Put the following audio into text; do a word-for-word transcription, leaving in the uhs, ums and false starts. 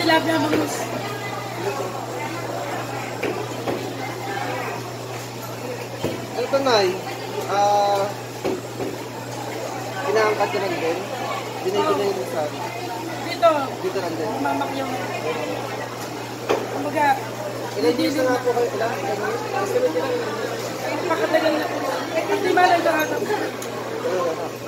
tilapia bangus. Ito, Nay. Ah... Inaangkat ka lang din. Binay-binay mo sa akin. Dito. Dito lang din. Mamak yung... Kumbaga... Ilan years na nga po kayo? Ilan? Ilan years? Estimate ilan? Pakatagal na po. At di ba lang ito hanap? Ano, ano?